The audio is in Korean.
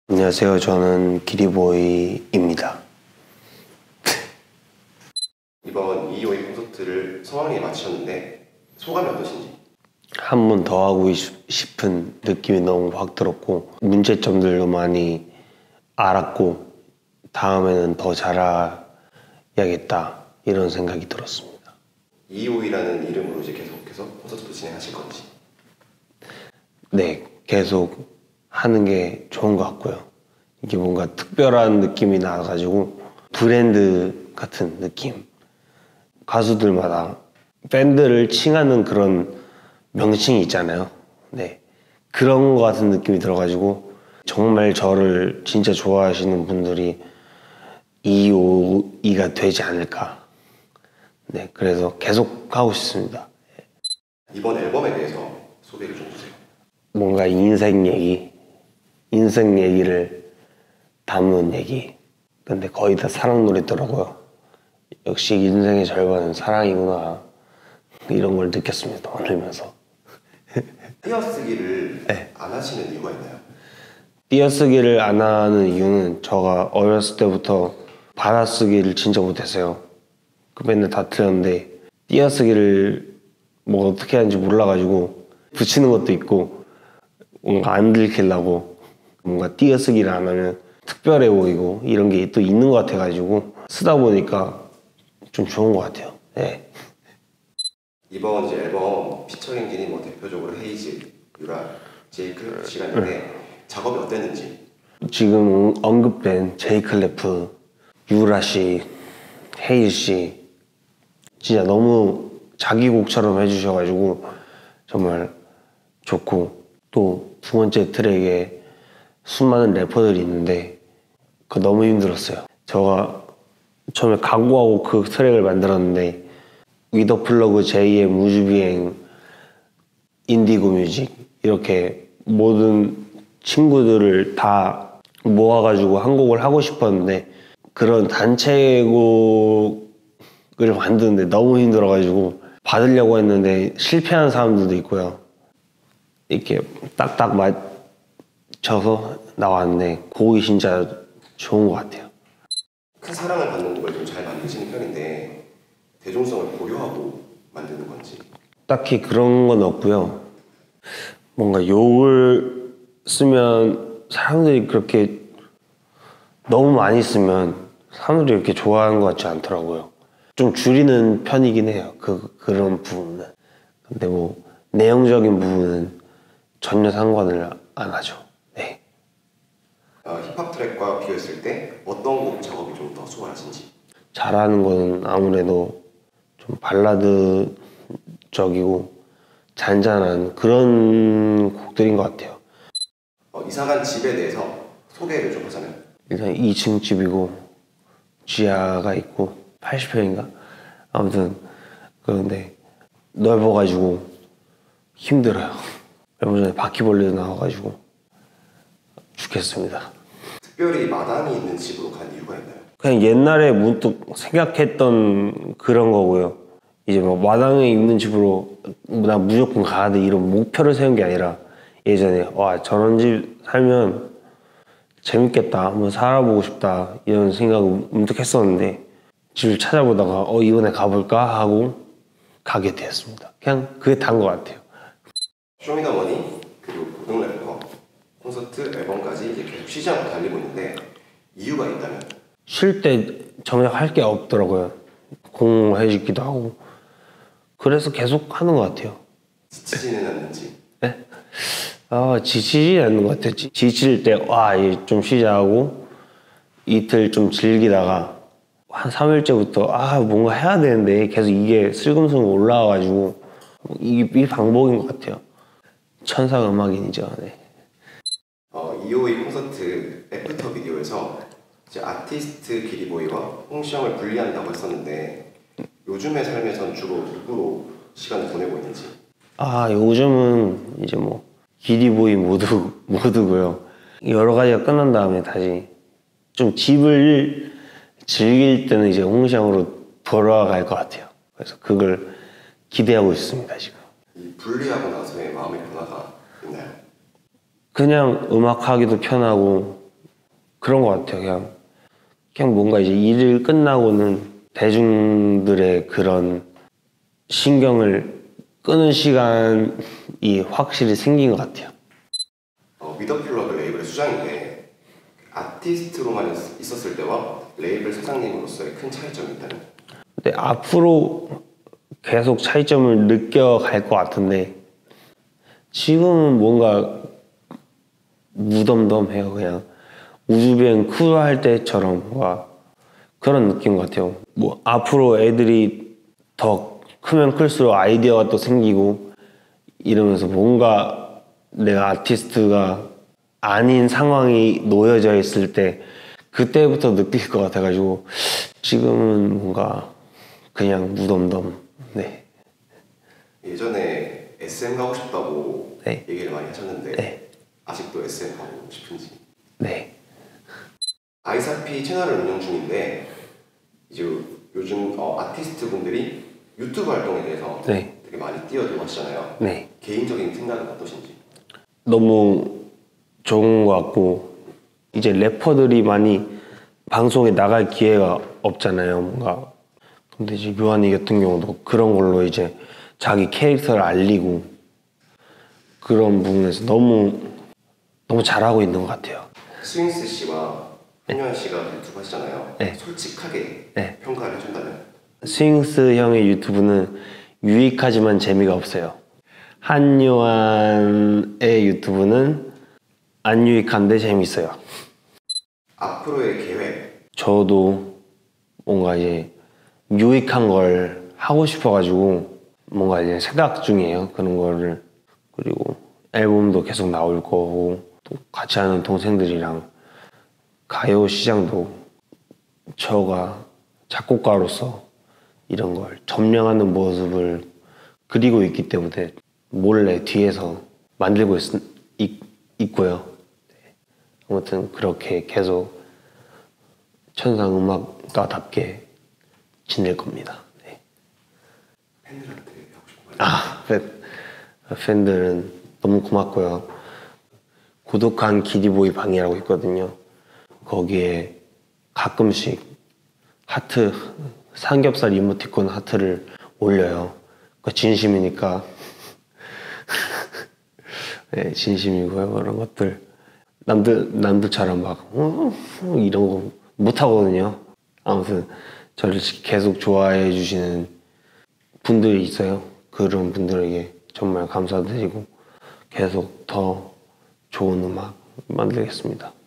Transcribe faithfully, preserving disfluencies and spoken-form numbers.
안녕하세요. 저는 기리보이입니다. 이번 이이오이 콘서트를 성황리에 마치셨는데 소감이 어떠신지? 한 번 더 하고 싶은 느낌이 너무 확 들었고 문제점들도 많이 알았고 다음에는 더 잘해야겠다 이런 생각이 들었습니다. 이이오이라는 이름으로 이제 계속해서 콘서트도 진행하실 건지? 네, 계속 하는 게 좋은 것 같고요. 이게 뭔가 특별한 느낌이 나가지고 브랜드 같은 느낌. 가수들마다 밴드를 칭하는 그런 명칭이 있잖아요. 네, 그런 것 같은 느낌이 들어가지고 정말 저를 진짜 좋아하시는 분들이 이이오이가 되지 않을까. 네, 그래서 계속 하고 싶습니다. 이번 앨범에 대해서 소개를 좀 주세요. 뭔가 인생 얘기, 인생 얘기를 담은 얘기. 근데 거의 다 사랑 노래더라고요. 역시 인생의 절반은 사랑이구나. 이런 걸 느꼈습니다. 만들면서. 띄어쓰기를 네. 안 하시는 이유가 있나요? 띄어쓰기를 안 하는 이유는 제가 어렸을 때부터 받아쓰기를 진짜 못했어요. 그 맨날 다 틀렸는데 띄어쓰기를 뭐 어떻게 하는지 몰라가지고 붙이는 것도 있고 뭔가 안 들키려고 뭔가 띄어쓰기를 안 하면 특별해 보이고 이런 게 또 있는 것 같아가지고 쓰다 보니까 좀 좋은 것 같아요. 네. 이번 이제 앨범 피처링진이 뭐 대표적으로 헤이즈, 유라, 제이크 씨가 있는데 작업이 어땠는지? 지금 언급된 제이클래프, 유라 씨, 헤이즈 씨 진짜 너무 자기 곡처럼 해주셔가지고 정말 좋고 또 두 번째 트랙에 수많은 래퍼들이 있는데 그거 너무 힘들었어요. 제가 처음에 각오하고 그 트랙을 만들었는데 위더 플러그, 제이의 무주비행, 인디고 뮤직 이렇게 모든 친구들을 다 모아가지고 한 곡을 하고 싶었는데 그런 단체곡을 만드는데 너무 힘들어가지고 받으려고 했는데 실패한 사람들도 있고요. 이렇게 딱딱 맞춰서 나왔는데 곡이 진짜 좋은 것 같아요. 큰 사랑을 받는 곡을 좀 잘 만드시는 편인데 대중성을 고려하고 만드는 건지? 딱히 그런 건 없고요. 뭔가 욕을 쓰면 사람들이 그렇게 너무 많이 쓰면 사람들이 이렇게 좋아하는 것 같지 않더라고요. 좀 줄이는 편이긴 해요. 그, 그런 부분은. 근데 뭐 내용적인 부분은 전혀 상관을 안 하죠. 네. 어, 힙합 트랙과 비교했을 때 어떤 곡 작업이 좀 더 수월하신지? 잘하는 거는 아무래도 좀 발라드적이고 잔잔한 그런 곡들인 것 같아요. 어, 이사간 집에 대해서 소개를 좀 하자면? 일단 이 층 집이고 지하가 있고 팔십 평인가? 아무튼 그런데 넓어가지고 힘들어요. 얼마 전에 바퀴벌레도 나와가지고 죽겠습니다. 특별히 마당이 있는 집으로 간 이유가 있나요? 그냥 옛날에 문득 생각했던 그런 거고요. 이제 뭐 마당에 있는 집으로 나 무조건 가야 돼 이런 목표를 세운 게 아니라 예전에 와 저런 집 살면 재밌겠다 한번 살아보고 싶다 이런 생각을 문득 했었는데 집을 찾아보다가 어 이번에 가볼까 하고 가게 되었습니다. 그냥 그게 다인 것 같아요. 쇼미더머니 그리고 고등래퍼 콘서트 앨범까지 이제 계속 쉬지 않고 달리고 있는데 이유가 있다면? 쉴 때 정작 할 게 없더라고요. 공허해지기도 하고 그래서 계속 하는 것 같아요. 지치지는 않는지? 네? 아, 지치지 않는 것 같아요. 지, 지칠 때, 와, 좀 쉬자 하고, 이틀 좀 즐기다가, 한 삼 일째부터, 아, 뭔가 해야 되는데, 계속 이게 슬금슬금 올라와가지고, 이, 이 방법인 것 같아요. 천사 음악인이죠, 네. 어, 이이오이 콘서트 애프터 비디오에서 이제 아티스트 기리보이와 홍시영을 분리한다고 했었는데 요즘의 삶에선 주로 누구로 시간을 보내고 있는지? 아, 요즘은 이제 뭐, 기리보이 모두, 모두고요. 여러 가지가 끝난 다음에 다시 좀 집을 즐길 때는 이제 홍시장으로 돌아갈 것 같아요. 그래서 그걸 기대하고 있습니다, 지금. 이 분리하고 나서의 마음의 변화가 있나요? 그냥 음악하기도 편하고 그런 것 같아요. 그냥 그냥 뭔가 이제 일을 끝나고는 대중들의 그런 신경을 끄는 시간이 확실히 생긴 것 같아요. 어, 미더플러그 레이블의 수장인데 아티스트로만 있- 있었을 때와 레이블 사장님으로서의 큰 차이점이 있다면? 근데 앞으로 계속 차이점을 느껴갈 것 같은데 지금은 뭔가 무덤덤해요. 그냥 우주비행 크루할 때처럼 뭔가 그런 느낌 같아요. 뭐 앞으로 애들이 더 크면 클수록 아이디어가 또 생기고 이러면서 뭔가 내가 아티스트가 아닌 상황이 놓여져 있을 때 그때부터 느낄 것 같아가지고 지금은 뭔가 그냥 무덤덤. 네. 예전에 에스엠 가고 싶다고 네. 얘기를 많이 하셨는데 네. 아직도 에스엠 가고 싶은지? 네. 아이사피 채널을 운영 중인데 이제 요즘 어, 아티스트 분들이 유튜브 활동에 대해서 네. 되게 많이 뛰어들고 하시잖아요. 네. 개인적인 생각은 어떠신지? 너무 좋은 것 같고 이제 래퍼들이 많이 방송에 나갈 기회가 없잖아요. 뭔가 근데 이제 묘한이 같은 경우도 그런 걸로 이제 자기 캐릭터를 알리고 그런 부분에서 너무 너무 잘하고 있는 것 같아요. 스윙스 씨와 한유한 씨가 유튜브 하시잖아요. 네. 솔직하게 네. 평가를 해준다면? 스윙스 형의 유튜브는 유익하지만 재미가 없어요. 한요한의 유튜브는 안 유익한데 재밌어요. 앞으로의 계획, 저도 뭔가 이제 유익한 걸 하고 싶어가지고 뭔가 이제 생각 중이에요. 그런 거를. 그리고 앨범도 계속 나올 거고 또 같이 하는 동생들이랑 가요 시장도 저가 작곡가로서 이런 걸 점령하는 모습을 그리고 있기 때문에 몰래 뒤에서 만들고 있, 있, 있고요. 아무튼 그렇게 계속 천상음악가답게 지낼 겁니다. 네. 팬들한테 하고 싶은 말. 아, 팬, 팬들은 너무 고맙고요. 고독한 기리보이 방이라고 있거든요. 거기에 가끔씩 하트, 삼겹살 이모티콘 하트를 올려요. 그 진심이니까. 네, 진심이고요. 그런 것들. 남들, 남들처럼 막, 어, 어, 이런 거 못하거든요. 아무튼, 저를 계속 좋아해 주시는 분들이 있어요. 그런 분들에게 정말 감사드리고, 계속 더 좋은 음악 만들겠습니다.